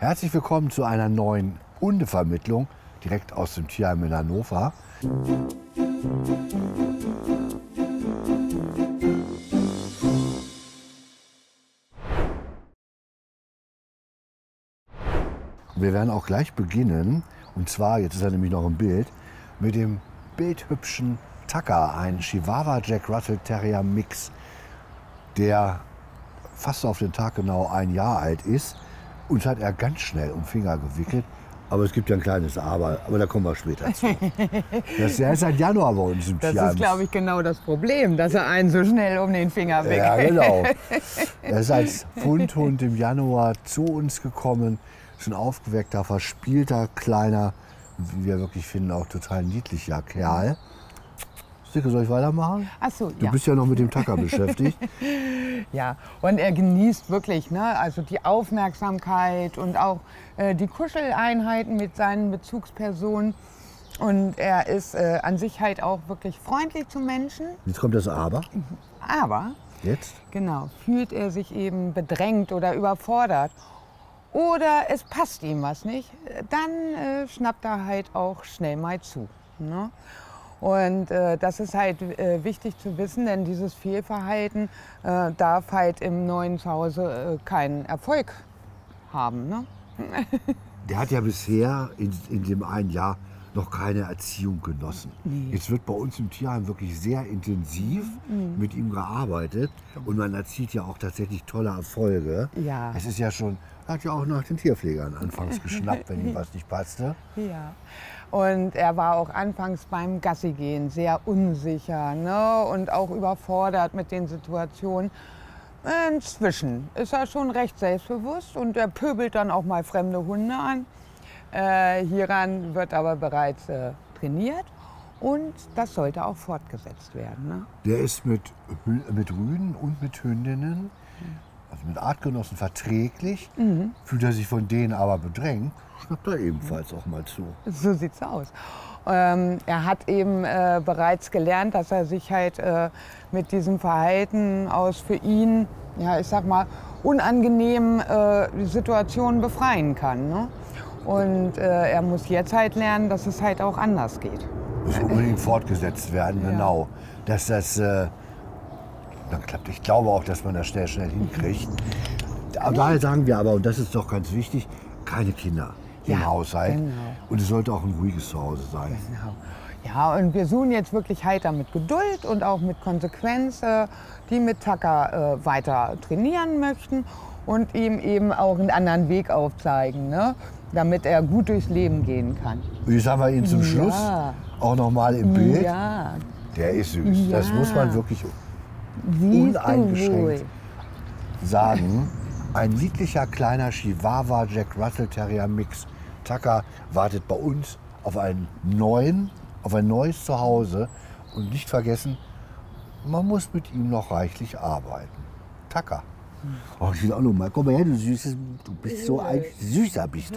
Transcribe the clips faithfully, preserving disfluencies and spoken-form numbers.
Herzlich willkommen zu einer neuen Hundevermittlung direkt aus dem Tierheim in Hannover. Wir werden auch gleich beginnen, und zwar, jetzt ist er nämlich noch im Bild, mit dem bildhübschen Tucker, ein Chihuahua Jack Russell Terrier Mix, der fast auf den Tag genau ein Jahr alt ist. Uns hat er ganz schnell um den Finger gewickelt. Aber es gibt ja ein kleines Aber, aber da kommen wir später zu. Das, der ist seit Januar bei uns im Das Tierheim. ist, glaube ich, genau das Problem, dass er einen so schnell um den Finger wickelt. Ja, genau. Er ist als Fundhund im Januar zu uns gekommen. Ist ein aufgeweckter, verspielter, kleiner, wie wir wirklich finden, auch total niedlicher Kerl. Sicke, soll ich weitermachen? Ach so, Du ja. bist ja noch mit dem Tucker beschäftigt. Ja, und er genießt wirklich, ne, also die Aufmerksamkeit und auch äh, die Kuscheleinheiten mit seinen Bezugspersonen. Und er ist äh, an sich halt auch wirklich freundlich zu Menschen. Jetzt kommt das Aber. Aber, Jetzt? genau, fühlt er sich eben bedrängt oder überfordert oder es passt ihm was nicht, dann äh, schnappt er halt auch schnell mal zu. Ne? Und äh, das ist halt äh, wichtig zu wissen, denn dieses Fehlverhalten äh, darf halt im neuen Zuhause äh, keinen Erfolg haben. Ne? Der hat ja bisher in, in dem einen Jahr noch keine Erziehung genossen. Nee. Jetzt wird bei uns im Tierheim wirklich sehr intensiv Mhm. mit ihm gearbeitet und man erzielt ja auch tatsächlich tolle Erfolge. Ja. Es ist ja schon, er hat ja auch nach den Tierpflegern anfangs geschnappt, wenn ihm was nicht passte. Ja. Und er war auch anfangs beim Gassigehen sehr unsicher, ne? Und auch überfordert mit den Situationen. Inzwischen ist er schon recht selbstbewusst und er pöbelt dann auch mal fremde Hunde an. Äh, hieran wird aber bereits äh, trainiert und das sollte auch fortgesetzt werden. Ne? Der ist mit, Hü- mit Rüden und mit Hündinnen, also mit Artgenossen verträglich. Mhm. Fühlt er sich von denen aber bedrängt, schnappt er ebenfalls auch mal zu. So sieht's aus. Ähm, er hat eben äh, bereits gelernt, dass er sich halt äh, mit diesem Verhalten aus für ihn, ja, ich sag mal, unangenehmen äh, Situationen befreien kann. Ne? Und äh, er muss jetzt halt lernen, dass es halt auch anders geht. Muss unbedingt fortgesetzt werden, Ja. genau. Dass das äh, dann klappt. Ich glaube auch, dass man das schnell, schnell hinkriegt. Aber daher sagen wir aber, und das ist doch ganz wichtig, keine Kinder im Ja, Haushalt. genau. Und es sollte auch ein ruhiges Zuhause sein. Genau. Ja, und wir suchen jetzt wirklich heiter mit Geduld und auch mit Konsequenz, äh, die mit Tucker äh, weiter trainieren möchten und ihm eben auch einen anderen Weg aufzeigen, ne? Damit er gut durchs Leben gehen kann. Und jetzt haben wir ihn zum Schluss Ja. auch noch mal im Bild. Ja, Der ist süß. Das Ja. muss man wirklich siehst du uneingeschränkt wohl. sagen. Ein niedlicher kleiner Chihuahua Jack Russell Terrier Mix. Tucker wartet bei uns auf einen neuen, auf ein neues Zuhause. Und nicht vergessen, man muss mit ihm noch reichlich arbeiten. Tucker. Oh, ich will auch noch mal. Komm mal her, du Süßes. Du bist so ein Süßer, bist du.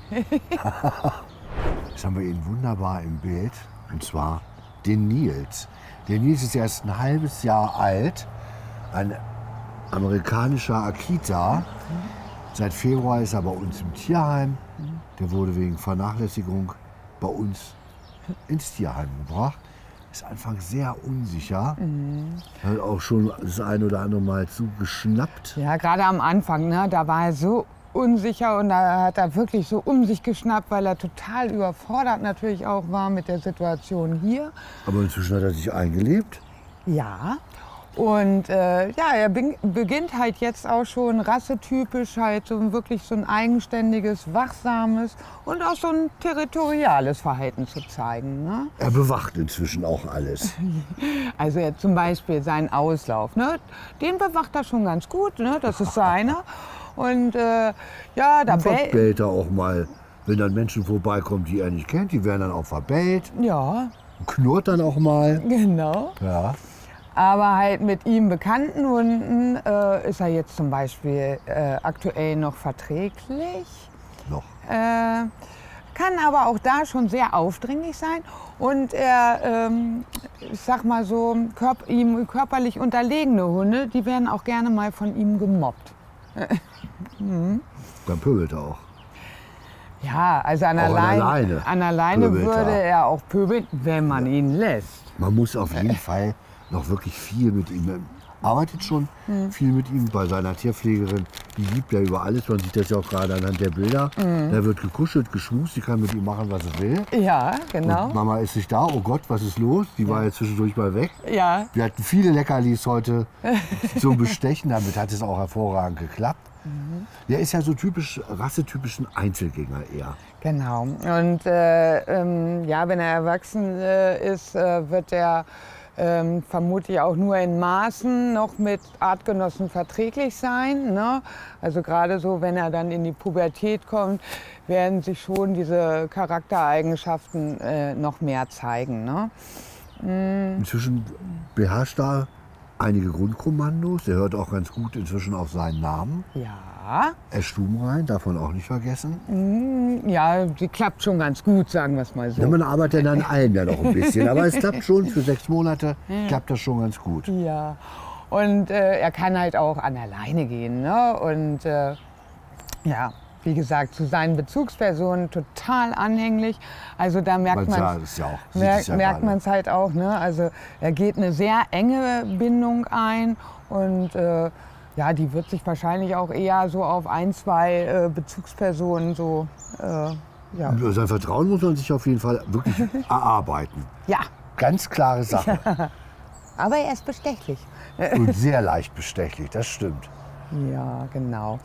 Jetzt haben wir ihn wunderbar im Bild. Und zwar den Nils. Der Nils ist erst ein halbes Jahr alt. Ein amerikanischer Akita. Seit Februar ist er bei uns im Tierheim. Der wurde wegen Vernachlässigung bei uns ins Tierheim gebracht. Ist anfangs sehr unsicher. Hat auch schon das ein oder andere Mal zugeschnappt. Ja, gerade am Anfang, ne, da war er so unsicher und da hat er wirklich so um sich geschnappt, weil er total überfordert natürlich auch war mit der Situation hier. Aber inzwischen hat er sich eingelebt. Ja. Und äh, ja, er be beginnt halt jetzt auch schon rassetypisch halt so wirklich so ein eigenständiges, wachsames und auch so ein territoriales Verhalten zu zeigen. Ne? Er bewacht inzwischen auch alles. Also jetzt zum Beispiel seinen Auslauf, ne? Den bewacht er schon ganz gut, ne? Das ist seiner. Und äh, ja, da Und bell verbellt er auch mal, wenn dann Menschen vorbeikommen, die er nicht kennt. Die werden dann auch verbellt. Ja, Knurrt dann auch mal. genau. Ja. Aber halt mit ihm bekannten Hunden äh, ist er jetzt zum Beispiel äh, aktuell noch verträglich. Noch. Äh, kann aber auch da schon sehr aufdringlich sein. Und er, ähm, ich sag mal so, körp ihm körperlich unterlegene Hunde, die werden auch gerne mal von ihm gemobbt. Dann pöbelt er auch. Ja, also an, Auch an allein, alleine an alleine pöbelt würde er. er auch pöbeln, wenn man ihn lässt. Man muss auf jeden Fall noch wirklich viel mit ihm, arbeitet schon viel mit ihm bei seiner Tierpflegerin. Die liebt ja über alles, man sieht das ja auch gerade anhand der Bilder. Da wird gekuschelt, geschmust, sie kann mit ihm machen, was sie will. Ja, genau. Und Mama ist nicht da, oh Gott, was ist los? Die war jetzt zwischendurch mal weg. Ja, Wir hatten viele Leckerlis heute zum Bestechen, damit hat es auch hervorragend geklappt. Der ist ja so typisch, rassetypischen Einzelgänger eher. genau. Und äh, ähm, ja, wenn er erwachsen äh, ist, äh, wird er ähm, vermutlich auch nur in Maßen noch mit Artgenossen verträglich sein. Ne? Also gerade so, wenn er dann in die Pubertät kommt, werden sich schon diese Charaktereigenschaften äh, noch mehr zeigen. Ne? Inzwischen beherrscht er einige Grundkommandos. Er hört auch ganz gut inzwischen auf seinen Namen. Ja, Er ist stubenrein, darf man auch nicht vergessen. ja, die klappt schon ganz gut, sagen wir es mal so. Ja, man arbeitet an allem ja noch ein bisschen, aber es klappt schon für sechs Monate, klappt das schon ganz gut. Ja, und äh, er kann halt auch an alleine gehen. Ne? Und äh, ja, wie gesagt, zu seinen Bezugspersonen total anhänglich. Also da merkt Man man sah es ja auch, sieht merkt, es ja merkt gerade. man es halt auch. Ne? Also er geht eine sehr enge Bindung ein und äh, ja, die wird sich wahrscheinlich auch eher so auf ein, zwei äh, Bezugspersonen so äh, ja. Und sein Vertrauen muss man sich auf jeden Fall wirklich erarbeiten. ja, Ganz klare Sache. aber er ist bestechlich. Und sehr leicht bestechlich, das stimmt. Ja, genau.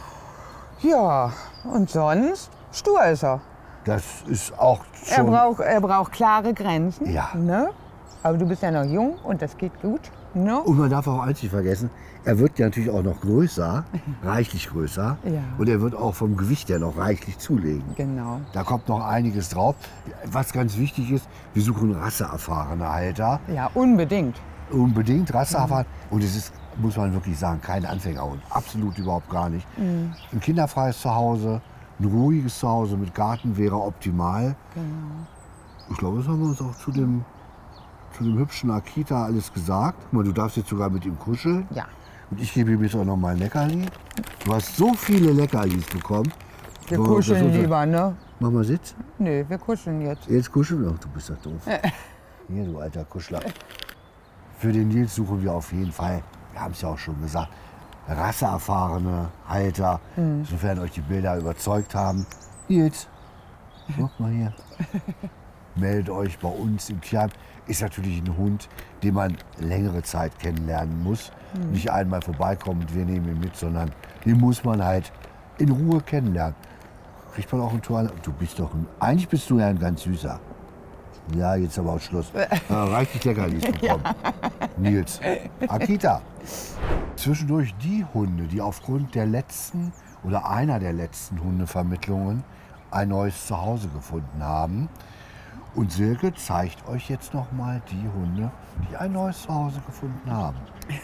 Ja, und sonst stur ist er. Das ist auch Er schon... braucht, er braucht klare Grenzen. Ja. Ne? Aber du bist ja noch jung und das geht gut. Ne? Und man darf auch eins nicht vergessen, er wird ja natürlich auch noch größer, reichlich größer. Ja. Und er wird auch vom Gewicht her noch reichlich zulegen. Genau. Da kommt noch einiges drauf. Was ganz wichtig ist, wir suchen rasseerfahrene Halter. Ja, unbedingt. Unbedingt rasseerfahren. Und es ist, muss man wirklich sagen, kein Anfängerhund. Absolut überhaupt gar nicht. Mhm. Ein kinderfreies Zuhause, ein ruhiges Zuhause mit Garten wäre optimal. Genau. Ich glaube, das haben wir uns auch zu dem, zu dem hübschen Akita alles gesagt. Guck mal, du darfst jetzt sogar mit ihm kuscheln. Ja. Und ich gebe ihm jetzt auch noch mal ein Leckerli. Du hast so viele Leckerlis bekommen. Wir So, kuscheln das ist- lieber, ne? Mach mal Sitz. Nö, wir kuscheln jetzt. Jetzt kuscheln? Ach, du bist doch doof. Hier, du alter Kuschler. Für den Nils suchen wir auf jeden Fall, wir haben es ja auch schon gesagt, rasseerfahrene Halter, sofern euch die Bilder überzeugt haben. Nils, guck mal hier. Meldet euch bei uns im Tierheim. Ist natürlich ein Hund, den man längere Zeit kennenlernen muss. Nicht einmal vorbeikommen und wir nehmen ihn mit, sondern den muss man halt in Ruhe kennenlernen. Kriegt man auch ein Tor. Du bist doch ein, eigentlich bist du ja ein ganz süßer. Ja, jetzt aber auch Schluss. Ja, reichlich Leckerlis bekommen. Nils. Akita. Zwischendurch die Hunde, die aufgrund der letzten oder einer der letzten Hundevermittlungen ein neues Zuhause gefunden haben. Und Silke zeigt euch jetzt noch mal die Hunde, die ein neues Zuhause gefunden haben.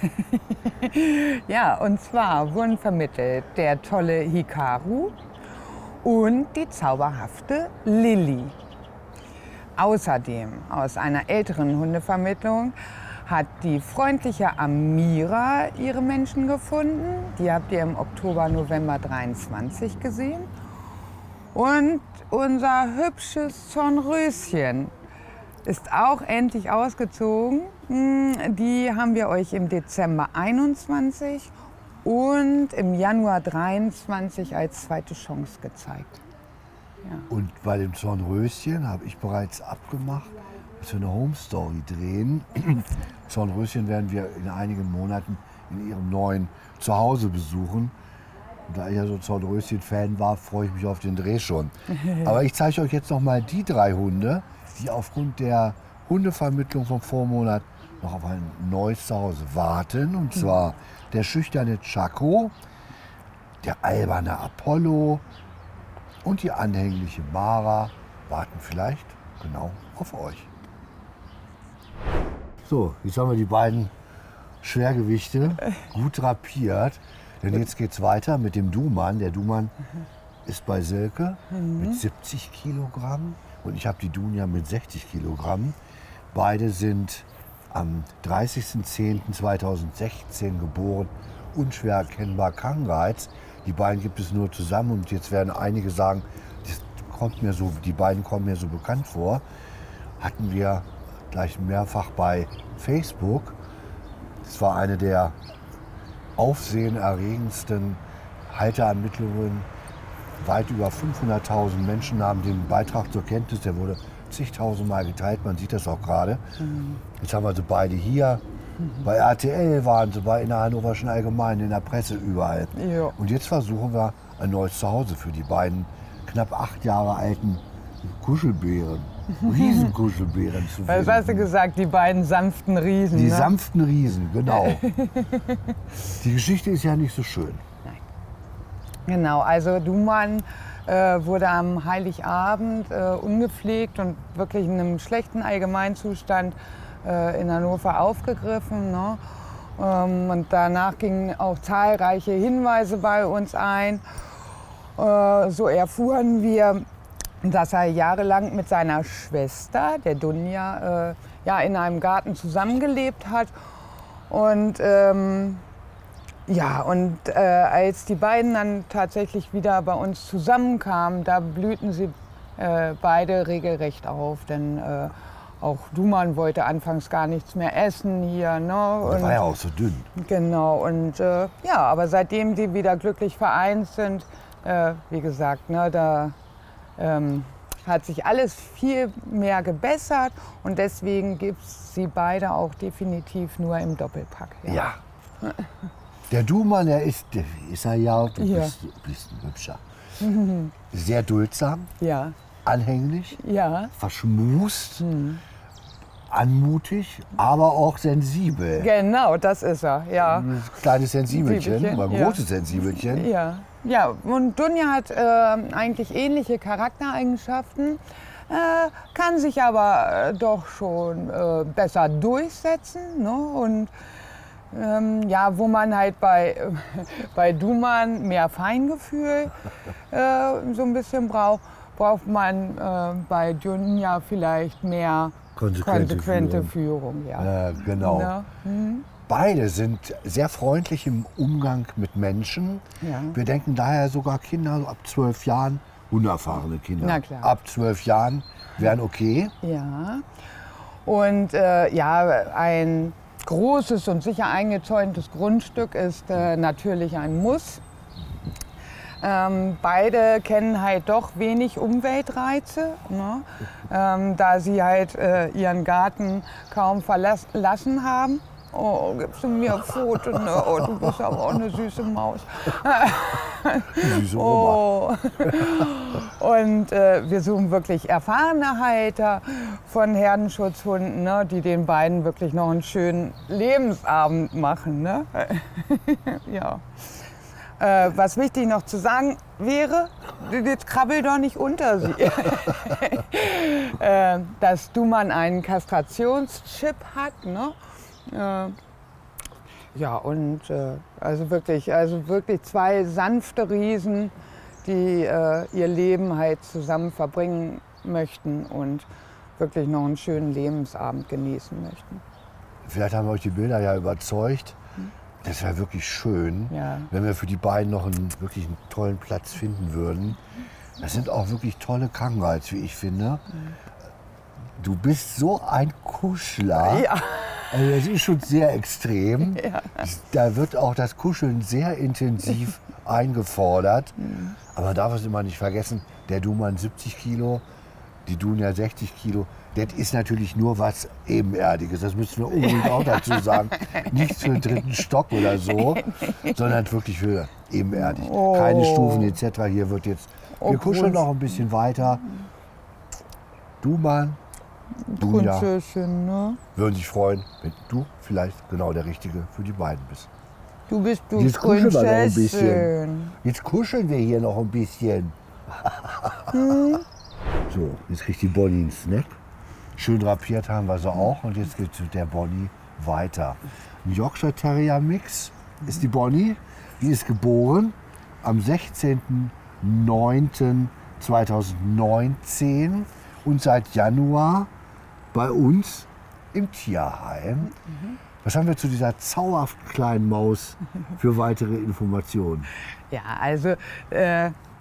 Ja, und zwar wurden vermittelt der tolle Hikaru und die zauberhafte Lilly. Außerdem aus einer älteren Hundevermittlung hat die freundliche Amira ihre Menschen gefunden. Die habt ihr im Oktober, November dreiundzwanzig gesehen. Und unser hübsches Zornröschen ist auch endlich ausgezogen. Die haben wir euch im Dezember einundzwanzig und im Januar dreiundzwanzig als zweite Chance gezeigt. Und bei dem Zornröschen habe ich bereits abgemacht, dass wir eine Home Story drehen. Zornröschen werden wir in einigen Monaten in ihrem neuen Zuhause besuchen. Und da ich ja so Zornröschen-Fan war, freue ich mich auf den Dreh schon. Aber ich zeige euch jetzt noch mal die drei Hunde, die aufgrund der Hundevermittlung vom Vormonat noch auf ein neues Zuhause warten. Und zwar der schüchterne Chaco, der alberne Apollo und die anhängliche Mara warten vielleicht genau auf euch. So, jetzt haben wir die beiden Schwergewichte gut drapiert. Denn jetzt geht's weiter mit dem Duman. Der Duman ist bei Silke mit siebzig Kilogramm und ich habe die Dunja mit sechzig Kilogramm. Beide sind am dreißigsten zehnten zweitausendsechzehn geboren, unschwer erkennbar Kangreiz. Die beiden gibt es nur zusammen und jetzt werden einige sagen, das kommt mir so, die beiden kommen mir so bekannt vor, hatten wir gleich mehrfach bei Facebook. Das war eine der aufsehenerregendsten Halterermittlungen. Weit über fünfhunderttausend Menschen nahmen den Beitrag zur Kenntnis. Der wurde zigtausendmal geteilt, man sieht das auch gerade. Mhm. Jetzt haben wir sie beide hier. Mhm. Bei R T L waren sie, bei in der Hannoverschen Allgemeinen, in der Presse, überall. Ja. Und jetzt versuchen wir ein neues Zuhause für die beiden knapp acht Jahre alten Kuschelbären, Riesenkuschelbären zu finden. Was hast du gesagt, die beiden sanften Riesen? Die ne? sanften Riesen, genau. Die Geschichte ist ja nicht so schön. Nein. Genau, also Duman äh, wurde am Heiligabend äh, ungepflegt und wirklich in einem schlechten Allgemeinzustand äh, in Hannover aufgegriffen. Ne? Ähm, und danach gingen auch zahlreiche Hinweise bei uns ein. Äh, so erfuhren wir, dass er jahrelang mit seiner Schwester, der Dunja, äh, ja, in einem Garten zusammengelebt hat. Und ähm, ja, und äh, als die beiden dann tatsächlich wieder bei uns zusammenkamen, da blühten sie äh, beide regelrecht auf. Denn äh, auch Duman wollte anfangs gar nichts mehr essen hier. Ne? Und der war ja auch so dünn. Genau, und äh, ja, aber seitdem die wieder glücklich vereint sind, äh, wie gesagt, ne, da ähm, hat sich alles viel mehr gebessert und deswegen gibt es sie beide auch definitiv nur im Doppelpack. Ja. Ja. Der Duman, der ist, der ist er ja, du Ja. bist, du bist ein Hübscher. Sehr duldsam, Ja, anhänglich, ja, verschmust, anmutig, aber auch sensibel. genau, das ist er, ja. Ein kleines Sensibelchen, Sensibelchen, oder ein ja. großes Sensibelchen. Ja, ja, und Dunja hat äh, eigentlich ähnliche Charaktereigenschaften, äh, kann sich aber äh, doch schon äh, besser durchsetzen. Ne? Und ähm, ja, wo man halt bei, äh, bei Duman mehr Feingefühl äh, so ein bisschen braucht, braucht man äh, bei Dunja vielleicht mehr Konsequente, konsequente Führung. Führung. ja. Ja, genau. Ja, mhm. Beide sind sehr freundlich im Umgang mit Menschen. Ja. Wir denken daher sogar Kinder so ab zwölf Jahren, unerfahrene Kinder, Na klar. ab zwölf Jahren wären okay. Ja, und äh, ja, ein großes und sicher eingezäuntes Grundstück ist äh, natürlich ein Muss. Ähm, beide kennen halt doch wenig Umweltreize, ne? ähm, da sie halt äh, ihren Garten kaum verlassen haben. Oh, gibst du mir ein Foto? Ne? Oh, du bist aber auch eine süße Maus. Süße Oma. Oh. Und äh, wir suchen wirklich erfahrene Halter von Herdenschutzhunden, ne, die den beiden wirklich noch einen schönen Lebensabend machen. Ne? Ja. Äh, was wichtig noch zu sagen wäre, jetzt krabbel doch nicht unter sie, äh, dass Duman einen Kastrationschip hat. Ne? Äh, ja, und äh, also, wirklich, also wirklich zwei sanfte Riesen, die äh, ihr Leben halt zusammen verbringen möchten und wirklich noch einen schönen Lebensabend genießen möchten. Vielleicht haben euch die Bilder ja überzeugt. Das wäre wirklich schön, Ja. wenn wir für die beiden noch einen wirklich einen tollen Platz finden würden. Das sind auch wirklich tolle Kangaus, wie ich finde. Du bist so ein Kuschler. Ja. Also das ist schon sehr extrem. Ja. Da wird auch das Kuscheln sehr intensiv eingefordert. Aber man darf es immer nicht vergessen, der Duman siebzig Kilo, die Dunja sechzig Kilo. Das ist natürlich nur was Ebenerdiges, das müssen wir unbedingt auch dazu sagen. Nichts für den dritten Stock oder so, sondern wirklich für ebenerdig. Oh. Keine Stufen et cetera. Hier wird jetzt, wir Oh, kuscheln Grunz. noch ein bisschen weiter. Duman, Dunja Prinzessin, ne? würden sich freuen, wenn du vielleicht genau der Richtige für die beiden bist. Du bist du Jetzt kuscheln wir noch ein bisschen. Prinzessin. Jetzt kuscheln wir hier noch ein bisschen. So, jetzt kriegt die Bonnie einen Snack. Schön drapiert haben wir sie auch und jetzt geht es mit der Bonnie weiter. Ein Yorkshire Terrier Mix ist die Bonnie. Die ist geboren am sechzehnten neunten zweitausendneunzehn und seit Januar bei uns im Tierheim. Was haben wir zu dieser zauberhaften kleinen Maus für weitere Informationen? Ja, also äh,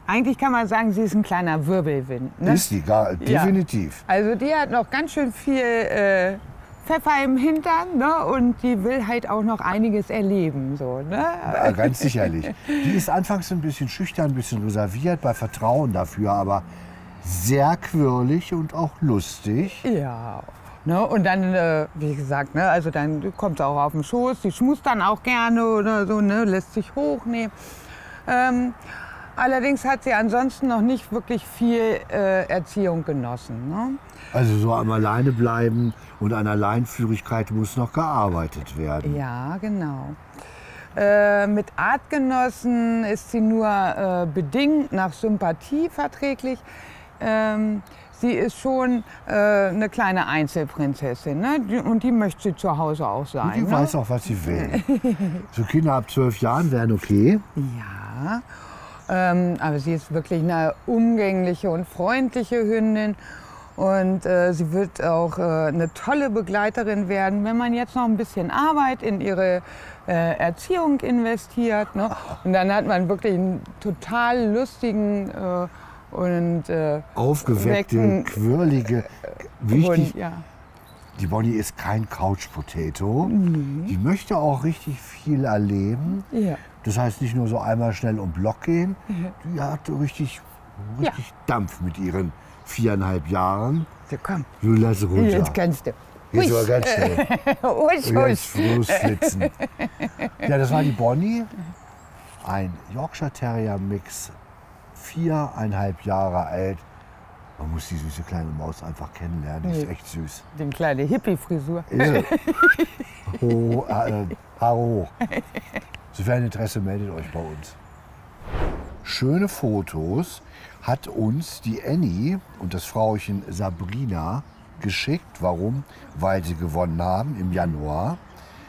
Eigentlich kann man sagen, sie ist ein kleiner Wirbelwind. Ne? Ist die, gar, definitiv. Ja. Also die hat noch ganz schön viel äh, Pfeffer im Hintern, ne? Und die will halt auch noch einiges erleben. So, ne? Ja, ganz sicherlich. Die ist anfangs ein bisschen schüchtern, ein bisschen reserviert, bei Vertrauen dafür, aber sehr quirlig und auch lustig. Ja. Ne, und dann, äh, wie gesagt, ne, also dann kommt sie auch auf den Schoß, die schmust dann auch gerne oder so, ne, lässt sich hochnehmen. Ähm, allerdings hat sie ansonsten noch nicht wirklich viel äh, Erziehung genossen. Ne? Also so am Alleinebleiben und an Alleinführigkeit muss noch gearbeitet werden. Ja, genau. Äh, mit Artgenossen ist sie nur äh, bedingt nach Sympathie verträglich. Ähm, Sie ist schon äh, eine kleine Einzelprinzessin, ne? Und die möchte sie zu Hause auch sein. Und die ne? weiß auch, was sie will. So Kinder ab zwölf Jahren wären okay. Ja, ähm, aber sie ist wirklich eine umgängliche und freundliche Hündin. Und äh, sie wird auch äh, eine tolle Begleiterin werden, wenn man jetzt noch ein bisschen Arbeit in ihre äh, Erziehung investiert. Ne? Und dann hat man wirklich einen total lustigen äh, und äh, aufgeweckte, wecken, quirlige, wichtig. Hund, ja. Die Bonnie ist kein Couch Potato. Mhm. Die möchte auch richtig viel erleben. Ja. Das heißt nicht nur so einmal schnell um Block gehen. Ja. Die hat richtig, richtig ja. Dampf mit ihren viereinhalb Jahren. So, komm. Du lass runter. Jetzt kannst du. Jetzt war ganz schnell. Usch, usch. Jetzt Frustflitzen. Ja, das war die Bonnie. Ein Yorkshire Terrier Mix. Viereinhalb Jahre alt. Man muss die süße kleine Maus einfach kennenlernen. Die ist echt süß. Die kleine Hippie-Frisur. Ja. Ho, äh, Haare hoch. Sofern Interesse, meldet euch bei uns. Schöne Fotos hat uns die Annie und das Frauchen Sabrina geschickt. Warum? Weil sie gewonnen haben im Januar.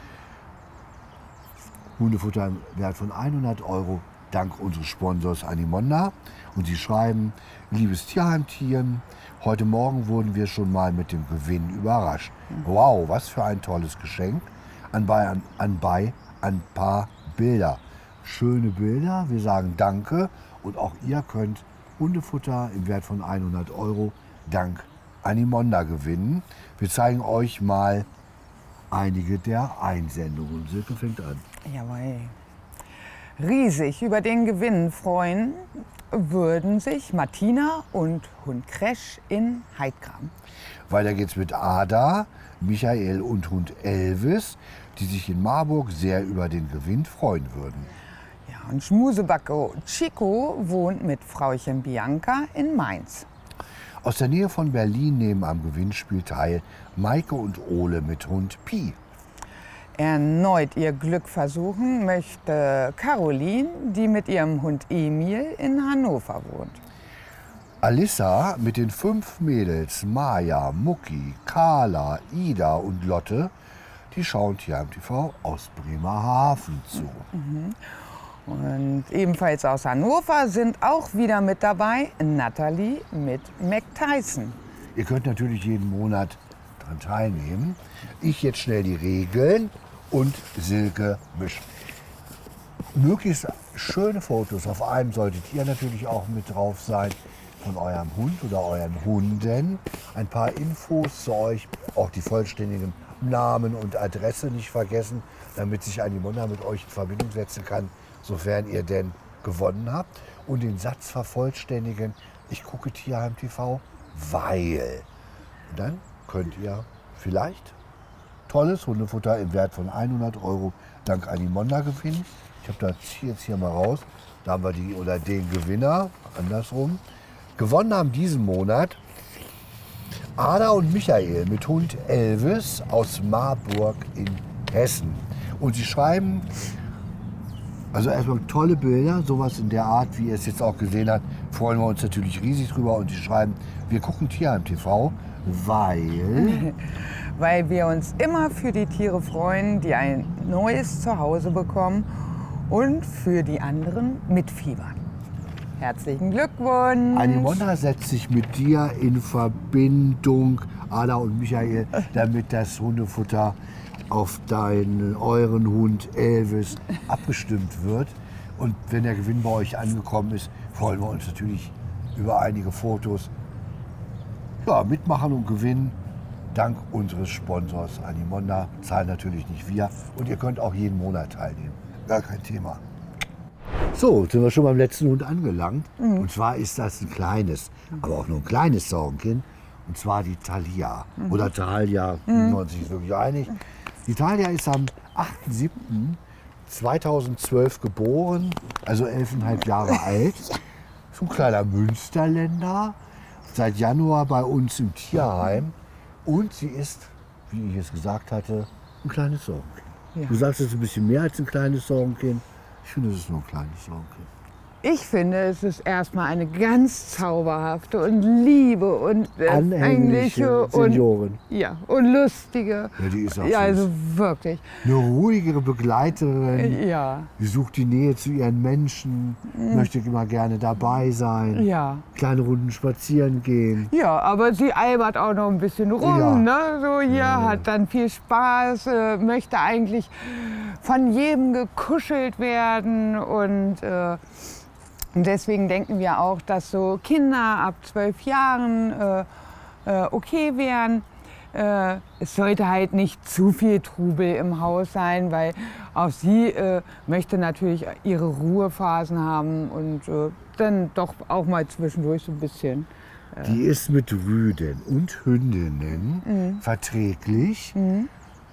Hundefutter im Wert von hundert Euro. Dank unseres Sponsors Animonda. Und sie schreiben, liebes Tierheimtieren, heute Morgen wurden wir schon mal mit dem Gewinn überrascht. Wow, was für ein tolles Geschenk. Anbei an, anbei ein paar Bilder. Schöne Bilder, wir sagen Danke. Und auch ihr könnt Hundefutter im Wert von hundert Euro dank Animonda gewinnen. Wir zeigen euch mal einige der Einsendungen. Silke fängt an. Jawohl. Riesig über den Gewinn freuen würden sich Martina und Hund Crash in Heidgram. Weiter geht's mit Ada, Michael und Hund Elvis, die sich in Marburg sehr über den Gewinn freuen würden. Ja, und Schmusebacko Chico wohnt mit Frauchen Bianca in Mainz. Aus der Nähe von Berlin nehmen am Gewinnspiel teil Maike und Ole mit Hund Pi. Erneut ihr Glück versuchen möchte Caroline, die mit ihrem Hund Emil in Hannover wohnt. Alissa mit den fünf Mädels Maja, Mucki, Carla, Ida und Lotte, die schauen Tierheim T V aus Bremerhaven zu. Mhm. Und ebenfalls aus Hannover sind auch wieder mit dabei Natalie mit Mac Tyson. Ihr könnt natürlich jeden Monat daran teilnehmen. Ich jetzt schnell die Regeln und Silke mischt. Möglichst schöne Fotos. Auf einem solltet ihr natürlich auch mit drauf sein von eurem Hund oder euren Hunden. Ein paar Infos zu euch, auch die vollständigen Namen und Adresse nicht vergessen, damit sich Animonda mit euch in Verbindung setzen kann, sofern ihr denn gewonnen habt. Und den Satz vervollständigen, ich gucke Tierheim T V, weil. Und dann könnt ihr vielleicht tolles Hundefutter im Wert von hundert Euro dank Animonda gewinnen. Ich habe das jetzt hier mal raus. Da haben wir die oder den Gewinner, andersrum. Gewonnen haben diesen Monat Ada und Michael mit Hund Elvis aus Marburg in Hessen. Und sie schreiben, also erstmal tolle Bilder, sowas in der Art, wie ihr es jetzt auch gesehen habt, freuen wir uns natürlich riesig drüber. Und sie schreiben, wir gucken Tierheim T V, weil... weil wir uns immer für die Tiere freuen, die ein neues Zuhause bekommen und für die anderen mitfiebern. Herzlichen Glückwunsch! Animonda setzt sich mit dir in Verbindung, Ada und Michael, damit das Hundefutter auf deinen, euren Hund Elvis abgestimmt wird. Und wenn der Gewinn bei euch angekommen ist, freuen wir uns natürlich über einige Fotos. Ja, mitmachen und gewinnen. Dank unseres Sponsors Animonda, zahlen natürlich nicht wir. Und ihr könnt auch jeden Monat teilnehmen. Gar kein Thema. So, sind wir schon beim letzten Hund angelangt. Mhm. Und zwar ist das ein kleines, aber auch nur ein kleines Sorgenkind. Und zwar die Thalia. Mhm. Oder Thalia, mhm. man sich wirklich einig. Die Thalia ist am achten siebten zweitausendzwölf geboren, also elfeinhalb Jahre alt. So ein kleiner Münsterländer. Seit Januar bei uns im Tierheim. Und sie ist, wie ich es gesagt hatte, ein kleines Sorgenkind. Ja. Du sagst, es ist ein bisschen mehr als ein kleines Sorgenkind. Ich finde, es ist nur ein kleines Sorgenkind. Ich finde, es ist erstmal eine ganz zauberhafte und liebe und äh, anhängliche Seniorin. Und, ja, und lustige. Ja, die ist auch ja, also süß. wirklich. Eine ruhigere Begleiterin. Ja. Die sucht die Nähe zu ihren Menschen, mhm. möchte immer gerne dabei sein. Ja. Kleine Runden spazieren gehen. Ja, aber sie albert auch noch ein bisschen rum. Ja. Ne? So hier, ja. hat dann viel Spaß, äh, möchte eigentlich von jedem gekuschelt werden und äh, Und deswegen denken wir auch, dass so Kinder ab zwölf Jahren äh, äh, okay wären. Äh, es sollte halt nicht zu viel Trubel im Haus sein, weil auch sie äh, möchte natürlich ihre Ruhephasen haben und äh, dann doch auch mal zwischendurch so ein bisschen. Äh Die ist mit Rüden und Hündinnen mhm. verträglich. Mhm.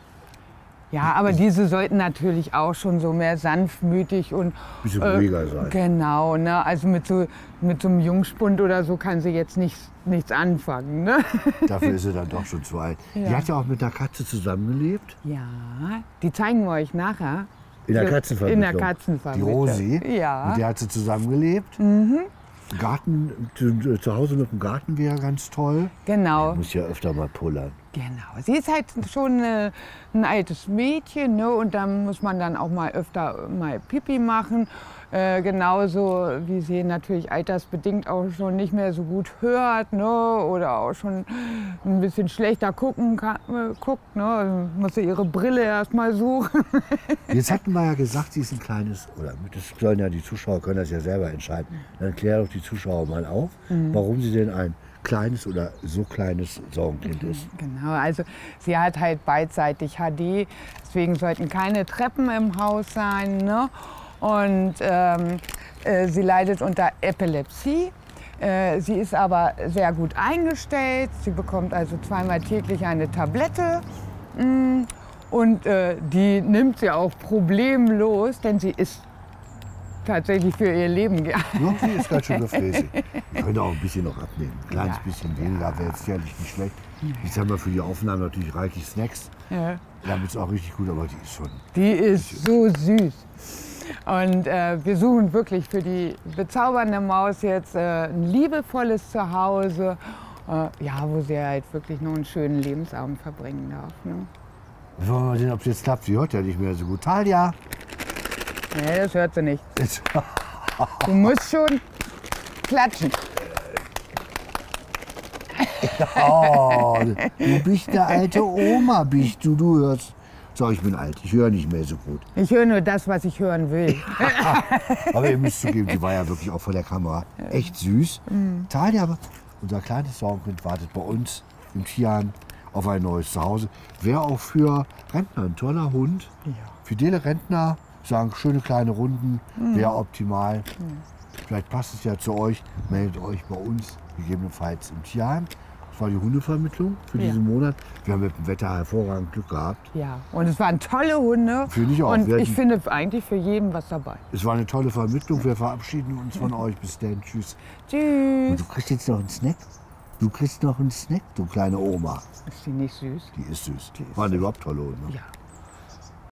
Ja, aber diese sollten natürlich auch schon so mehr sanftmütig und ein bisschen ruhiger äh, sein. Genau, ne? Also mit so, mit so einem Jungspund oder so kann sie jetzt nichts, nichts anfangen. Ne? Dafür ist sie dann doch schon zu alt. Ja. Die hat ja auch mit einer Katze zusammengelebt. Ja, die zeigen wir euch nachher. In der Katzenvermittlung. In der Katzenvermittlung. Die Rosi. Ja. Mit der hat sie zusammengelebt. Mhm. Garten, zu, zu Hause mit dem Garten wäre ganz toll. Genau. Ich muss ja öfter mal pullern. Genau. Sie ist halt schon äh, ein altes Mädchen, ne? Und da muss man dann auch mal öfter mal Pipi machen. Äh, genauso wie sie natürlich altersbedingt auch schon nicht mehr so gut hört, ne? Oder auch schon ein bisschen schlechter gucken kann, äh, guckt. Ne? Also muss sie ihre Brille erst mal suchen. Jetzt hatten wir ja gesagt, sie ist ein kleines, oder das sollen ja die Zuschauer können das ja selber entscheiden. Dann klär doch die Zuschauer mal auf, mhm. warum sie denn ein kleines oder so kleines Sorgenkind ist. Genau, also sie hat halt beidseitig H D, deswegen sollten keine Treppen im Haus sein. Ne? Und ähm, äh, sie leidet unter Epilepsie. Äh, sie ist aber sehr gut eingestellt. Sie bekommt also zweimal täglich eine Tablette. Mh, und äh, die nimmt sie auch problemlos, denn sie ist tatsächlich für ihr Leben geeignet. Ja, sie ist ganz schön gefräßig. Wir können auch ein bisschen noch abnehmen. Ein kleines ja. bisschen weniger wäre jetzt sicherlich nicht schlecht. Jetzt haben wir für die Aufnahmen natürlich reichlich Snacks. Ja. Damit ist auch richtig gut, aber die ist schon... Die ist so süß. Und äh, wir suchen wirklich für die bezaubernde Maus jetzt äh, ein liebevolles Zuhause, äh, ja, wo sie halt wirklich noch einen schönen Lebensabend verbringen darf. Ne? Wollen wir mal sehen, ob es jetzt klappt. Sie hört ja nicht mehr so gut. Thalia! Nee, das hört sie nicht. Du musst schon klatschen. Oh, du bist eine alte Oma, bist du. Du hörst. So, ich bin alt. Ich höre nicht mehr so gut. Ich höre nur das, was ich hören will. Aber ihr müsst zugeben, die war ja wirklich auch vor der Kamera echt süß. Mhm. Thalia, unser kleines Sorgenkind, wartet bei uns im Tierheim auf ein neues Zuhause. Wäre auch für Rentner ein toller Hund. Ja. Fidele Rentner sagen, schöne kleine Runden, mhm. wäre optimal. Mhm. Vielleicht passt es ja zu euch. Meldet euch bei uns, gegebenenfalls im Tierheim. Das war die Hundevermittlung für ja. diesen Monat. Wir haben mit dem Wetter hervorragend Glück gehabt. Ja, und es waren tolle Hunde. Finde ich auch. Und wir ich finde eigentlich für jeden was dabei. Es war eine tolle Vermittlung. Wir verabschieden uns von euch. Bis dann. Tschüss. Tschüss. Und du kriegst jetzt noch einen Snack? Du kriegst noch einen Snack, du kleine Oma. Ist die nicht süß? Die ist süß. Die ist War eine süß. überhaupt tolle Hunde. Ja.